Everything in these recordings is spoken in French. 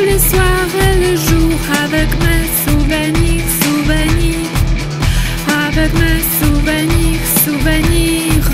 le soir et le jour avec mes souvenirs, souvenirs, avec mes souvenirs, souvenirs.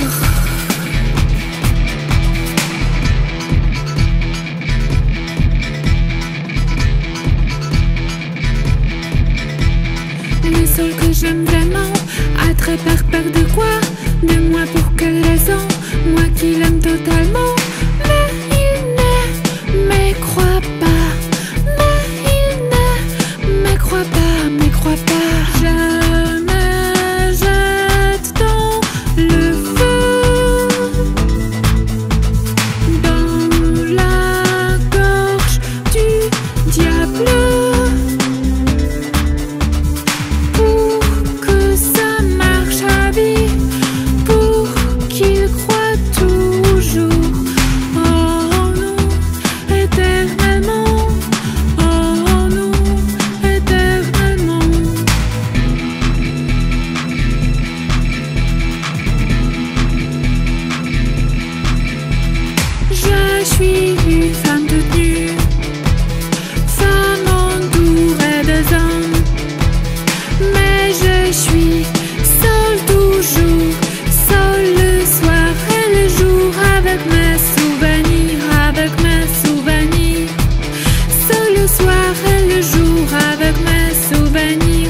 Le seul que j'aime vraiment, à très peur de quoi? De moi pour quelle raison? Moi qui l'aime totalement. Mais il ne me croit pas. Mais il ne me croit pas, me croit pas. Je me jette dans le feu, dans la gorge du diable. Je suis une femme toute nue, femme entourée de hommes, mais je suis seule toujours, seule le soir et le jour avec mes souvenirs, avec mes souvenirs, seule le soir et le jour avec mes souvenirs.